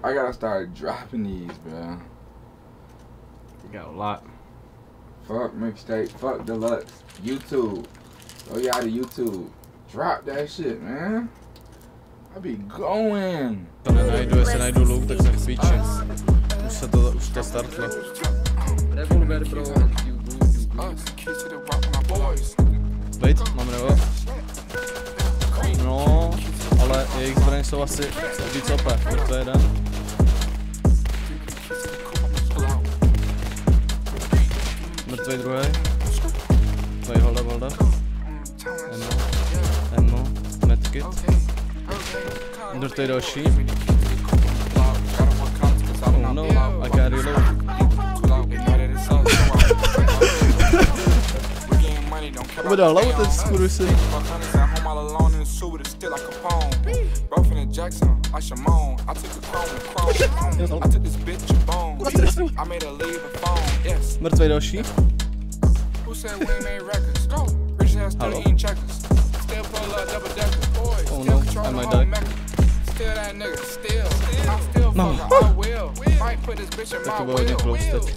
I gotta start dropping these, bro. You got a lot. Fuck mixtape, fuck deluxe, YouTube. Oh yeah, to YouTube. Drop that shit, man. I be going. To nenajdu, jestli najdu loot, tak jsem v píči. Už to startlo. Revolver pro Wait, mám revo. No, ale jejich zbraně jsou asi víc OP, to je jeden. Mrtvej druhý. Tady holda. Ammo. Medkit. Mrtvej další. Oh no, I got reload. Bude hlavu ten skurvysy. Mrtvej další. Halo. Oh no, I might die. No. Tak to bylo hodně close teď.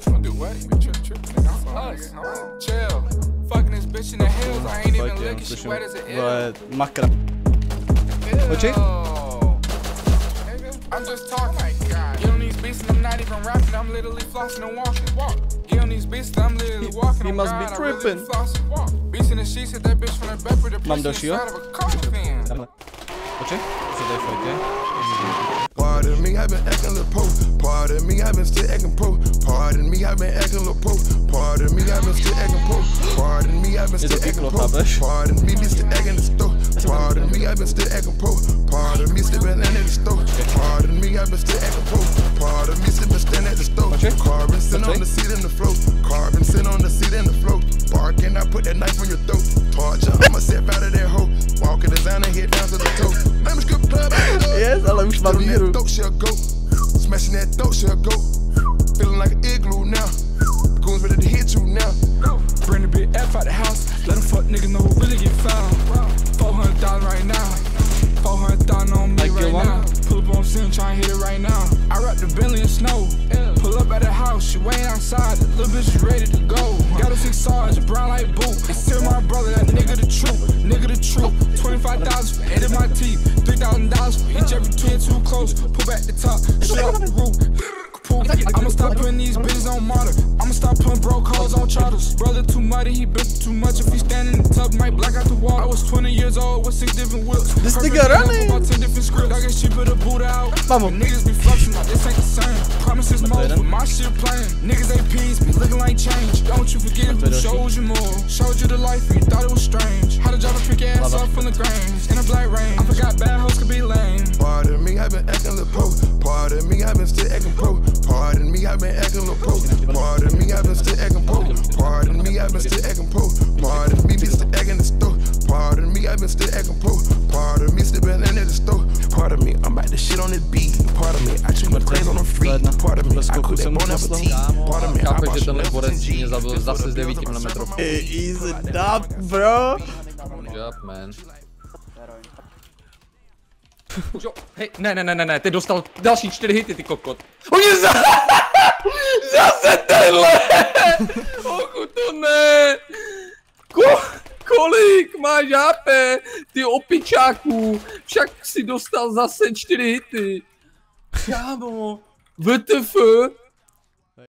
Pojď jen, slyším. Vole, makra. Oči? I'm just talking. Get on these beats and I'm not even rapping. I'm literally flossing and walking. Get on these beats and I'm literally walking. He must be tripping. Beats in the sheets, hit that bitch from the back with the pussy inside of a coffin. Oči? Co tady fajtě? Pardon me, I've been acting a po. Pardon me, I've been still acting po. Pardon me, I've been acting a po. Pardon me, I've been still acting po. Pardon me, I've been still acting po. Pardon me, still acting the store. Pardon me, I've been still acting po. Pardon me, still been in the store. Pardon me, I've been still acting po. Pardon me, still been standing at the store. Carbon sitting on the seat in the float. Carbon sitting on the seat in the float. Barking, I put that knife on your throat. Torture, I'ma step out of that hole. Walking designer, head down to the toe. I'm a strip club. Yes, ale už mám míru. Smashing that dope, she'll go. Feeling like an igloo now. Goons ready to hit you now. Bring the big F out the house. Let them fuck niggas know who really get found. $400 right now. $400 on me right now. Pull up on scene, try and hit it right now. I wrap the Bentley in snow. Pull up at the house, she waiting outside. The little bitch is ready to go. Got a 6 Sarge, brown like boot. It's still my brother, that nigga the truth. Nigga the truth. 25,000 for 8 of my teeth. $3,000 for each, every twin too close. Pull back the top, shoot off the roof. I'ma stop putting these bitches on martyr. I'ma stop putting broke hoes on charters. Brother too muddy, he been too much. If he stand in the tub, might black out the wall. I was 20 years old with 6 different whips. This nigga running. About 10 different scripts. I get cheaper to boot out. Niggas be flexing like this ain't the same. Promises more, but my shit playing. Niggas APs be looking like change. Don't you forget who showed you more. Showed you the life and you thought it was strange. How to drop a pick ass up from the grains in a black rain. I forgot bad hoes could be lame. Pardon me, I've been acting a po. Pardon me, I've been still acting pro. Pardon me, I've been acting a po. Pardon me, I've been still acting po. Pardon me, I've been still acting po. Pardon me, be still acting the store. Pardon me, I've been still acting po. Pardon me, still been in the store. Pardon me, I'm about to shit on this beat. Pardon me, I treat my plays on the free. Pardon me, I cook that bone up a tea. Pardon me, I bought you levels in G. zase z 9 mm. Easy dub, bro. Good job, man. Hej, ne, ty dostal další 4 hity, ty kokot. Oni zase tenhle! Ochu, to ne! Kolik máš HP, ty opičáků? Však si dostal zase 4 hity. Kámo, WTF?